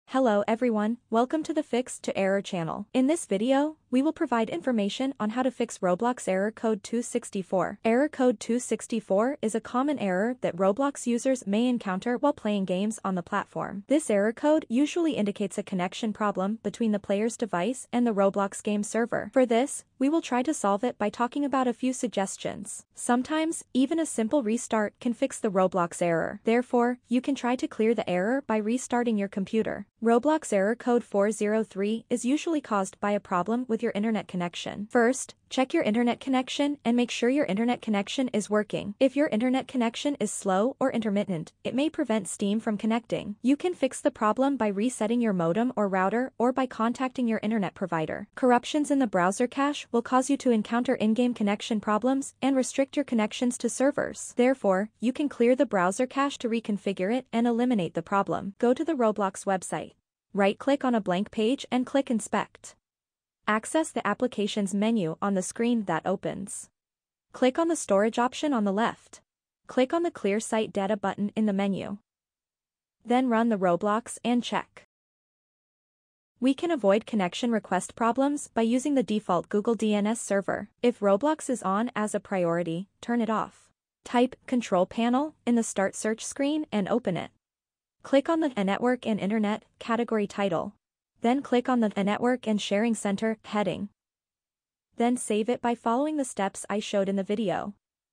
Hello everyone, welcome to the Fix to Error channel. In this video, we will provide information on how to fix Roblox error code 264. Error code 264 is a common error that Roblox users may encounter while playing games on the platform. This error code usually indicates a connection problem between the player's device and the Roblox game server. For this, we will try to solve it by talking about a few suggestions. Sometimes, even a simple restart can fix the Roblox error. Therefore, you can try to clear the error by restarting your computer. Roblox error code 403 is usually caused by a problem with your internet connection. First, check your internet connection and make sure your internet connection is working. If your internet connection is slow or intermittent, it may prevent Steam from connecting. You can fix the problem by resetting your modem or router or by contacting your internet provider. Corruptions in the browser cache will cause you to encounter in-game connection problems and restrict your connections to servers. Therefore, you can clear the browser cache to reconfigure it and eliminate the problem. Go to the Roblox website. Right-click on a blank page and click Inspect. Access the Applications menu on the screen that opens. Click on the Storage option on the left. Click on the Clear Site Data button in the menu. Then run the Roblox and check. We can avoid connection request problems by using the default Google DNS server. If Roblox is on as a priority, turn it off. Type Control Panel in the Start search screen and open it. Click on the Network and Internet category title. Then click on the Network and Sharing Center heading. Then save it by following the steps I showed in the video.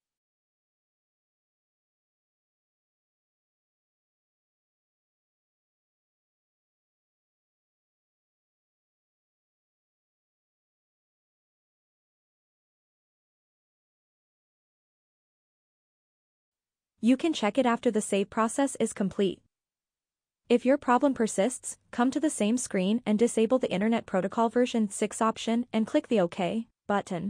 You can check it after the save process is complete. If your problem persists, come to the same screen and disable the Internet Protocol version 6 option and click the OK button.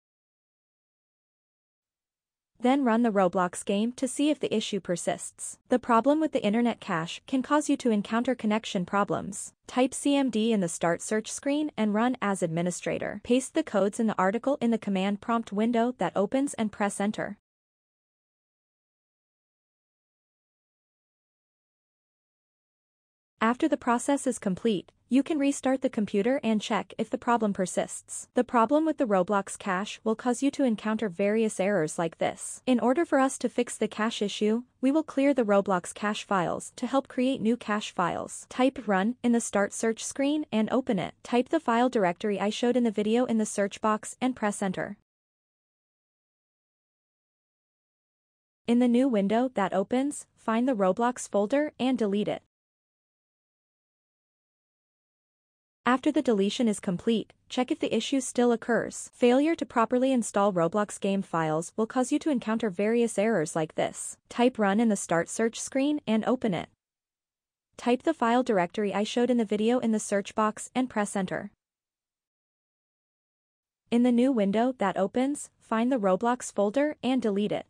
Then run the Roblox game to see if the issue persists. The problem with the internet cache can cause you to encounter connection problems. Type CMD in the Start search screen and run as administrator. Paste the codes in the article in the command prompt window that opens and press Enter. After the process is complete, you can restart the computer and check if the problem persists. The problem with the Roblox cache will cause you to encounter various errors like this. In order for us to fix the cache issue, we will clear the Roblox cache files to help create new cache files. Type Run in the Start search screen and open it. Type the file directory I showed in the video in the search box and press Enter. In the new window that opens, find the Roblox folder and delete it. After the deletion is complete, check if the issue still occurs. Failure to properly install Roblox game files will cause you to encounter various errors like this. Type Run in the Start search screen and open it. Type the file directory I showed in the video in the search box and press Enter. In the new window that opens, find the Roblox folder and delete it.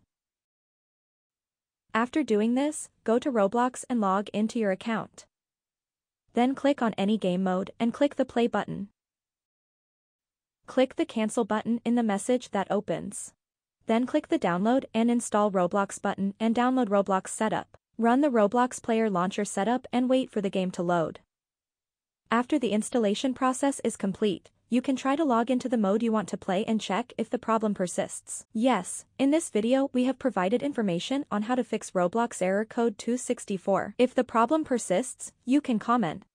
After doing this, go to Roblox and log into your account. Then click on any game mode and click the Play button. Click the Cancel button in the message that opens. Then click the Download and Install Roblox button and download Roblox Setup. Run the Roblox Player Launcher setup and wait for the game to load. After the installation process is complete, you can try to log into the mode you want to play and check if the problem persists. Yes, in this video we have provided information on how to fix Roblox error code 264. If the problem persists, you can comment.